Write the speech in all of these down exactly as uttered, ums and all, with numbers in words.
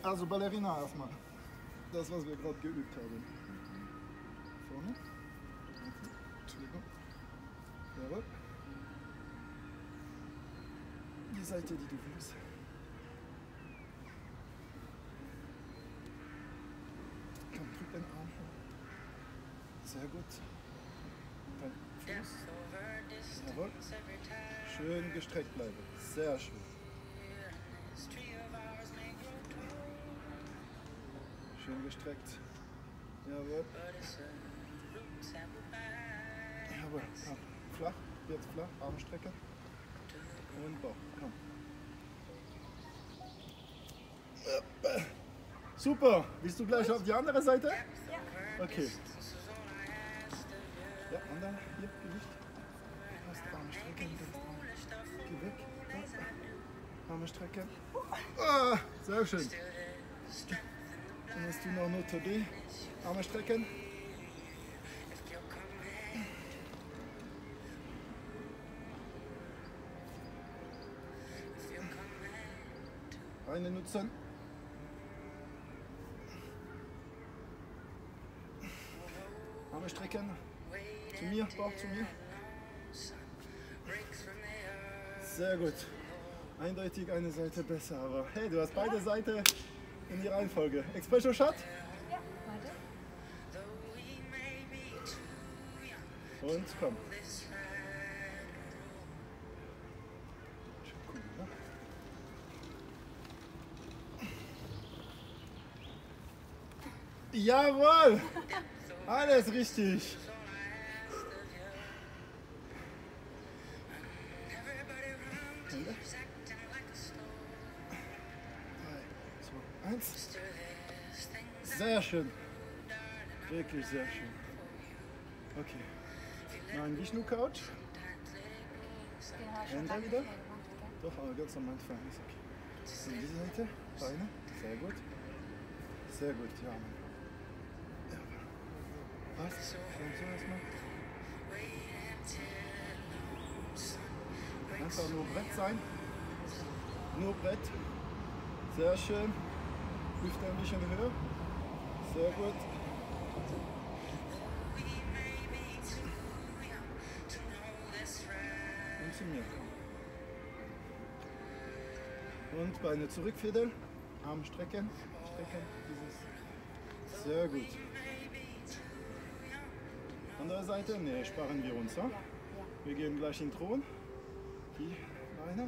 Also Ballerina erstmal. Das, was wir gerade geübt haben. Vorne. Entschuldigung. Jawohl. Die Seite, die du willst. Komm, drück den Arm hoch. Sehr gut. Dein Fuß. Jawohl. Schön gestreckt bleiben. Sehr schön. Schön gestreckt. Jawohl. Jawohl. Komm. Flach. Jetzt flach. Arme strecken. Und Bauch. Komm. Super. Willst du gleich auf die andere Seite? Ja. Okay. Ja, andere. Hier, Gewicht. Passt. Arme strecken. Geh weg. Ja. Arme strecken. Ah, sehr schön. Dann hast du noch Note B. Arme strecken. Beine nutzen. Arme strecken. Zu mir, Bauch zu mir. Sehr gut. Eindeutig eine Seite besser, aber hey, du hast beide Seiten in die Reihenfolge. Espresso Shot? Ja, warte. Und komm. Jawohl! Alles richtig! Hände. drei, zwei, eins. Sehr schön. Wirklich sehr schön. Okay. Mal ein Vishnu Couch. Hände wieder. Doch, aber ganz am Anfang ist okay. Und diese Seite. Beine. Sehr gut. Sehr gut, ja. Ja. Was? So erstmal. Einfach nur Brett sein. Nur Brett. Sehr schön. Hüfte ein bisschen höher. Sehr gut. Und zu mir. Und Beine zurückfädeln. Arm strecken. Strecken. Dieses. Sehr gut. Andere Seite? Ne, sparen wir uns. Ja? Wir gehen gleich in den Thron. Die Beine.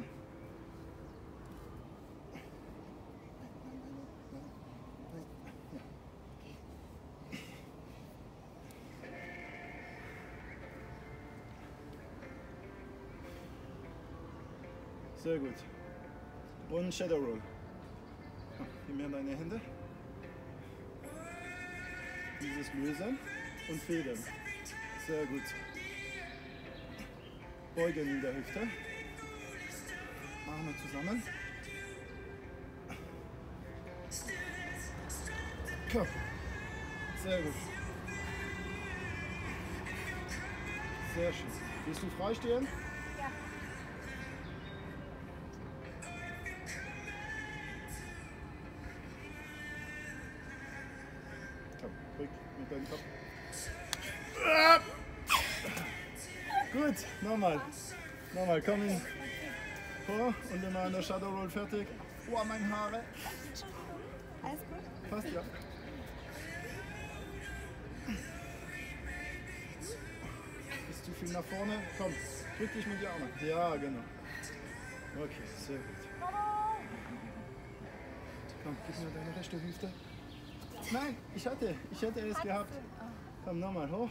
Sehr gut. Und Shadow Roll. Gib mir deine Hände. Dieses Lösen und Federn. Sehr gut. Beugen in der Hüfte. Arme zusammen. Komm. Sehr gut. Sehr schön. Willst du frei stehen? Ja. Komm, ruhig mit deinem Kopf. Gut, nochmal. Nochmal, komm in. Vor und immer an der Shadow Roll fertig. Oh, meine Haare. Alles gut? Passt, ja. Ist zu viel nach vorne? Komm, drück dich mit den Armen. Ja, genau. Okay, sehr gut. Komm, gib mir deine rechte Hüfte. Nein, ich hatte, ich hätte es gehabt. Komm, nochmal hoch.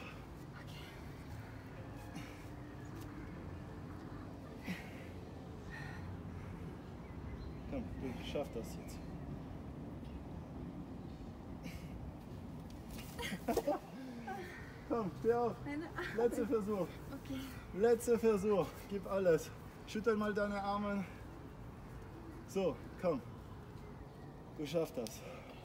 Komm, du schaffst das jetzt. Komm, steh auf. Letzter Versuch. Okay. Letzter Versuch. Gib alles. Schüttel mal deine Arme. So, komm. Du schaffst das.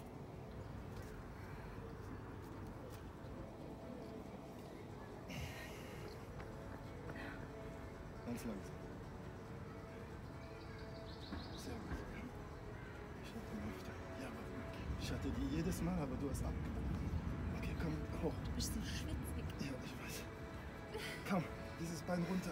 Ganz langsam. Sehr gut. Ich hab die Hüfte. Ja, aber Ich hatte die jedes Mal, aber du hast abgenommen. Okay, komm, hoch. Du bist so schwitzig. Ja, ich weiß. Komm, dieses Bein runter.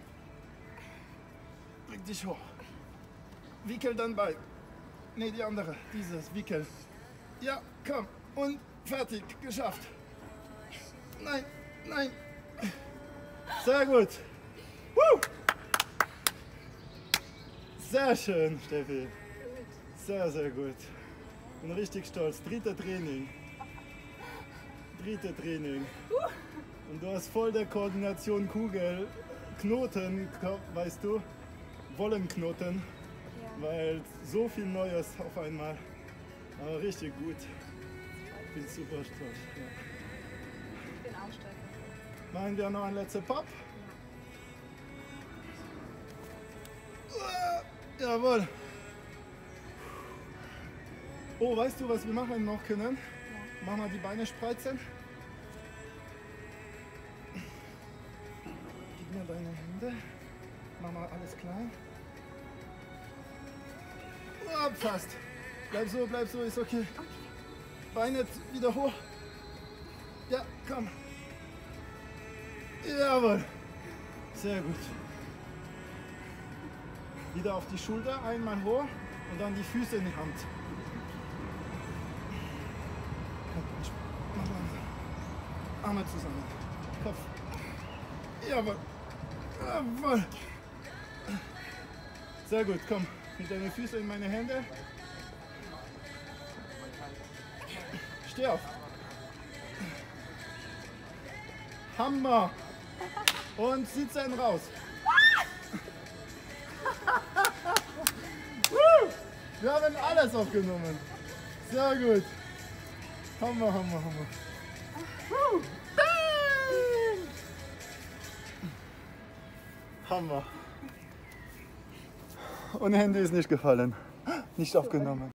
Bring dich hoch. Wickel dein Bein. Ne, die andere. Dieses, wickel. Ja, komm. Und fertig. Geschafft. Nein, nein. Sehr gut. Woo! Sehr schön, Steffi. Sehr, sehr gut. Bin richtig stolz. Dritte Training. Dritte Training. Und du hast voll der Koordination Kugel, Knoten, weißt du, Wollenknoten, Ja. weil so viel Neues auf einmal. Aber richtig gut. Ich bin super stolz. Ja. Ich bin auch stolz auf dich. Machen wir noch einen letzten Pop? Ja. Jawohl. Oh, weißt du, was wir machen noch können? Ja. Mach mal die Beine spreizen. Gib mir deine Hände. Mach mal alles klein. Oh, fast. Bleib so, bleib so, ist okay. Okay. Beine wieder hoch. Ja, komm. Jawohl. Sehr gut. Wieder auf die Schulter, einmal hoch und dann die Füße in die Hand. Komm, mach langsam. Arme zusammen. Kopf. Jawohl. Jawohl. Sehr gut, komm. Mit deinen Füßen in meine Hände. Steh auf. Hammer. Und sitz einen raus. Wir haben alles aufgenommen. Sehr gut. Hammer, Hammer, Hammer. Hammer. Und Hände ist nicht gefallen. Nicht aufgenommen.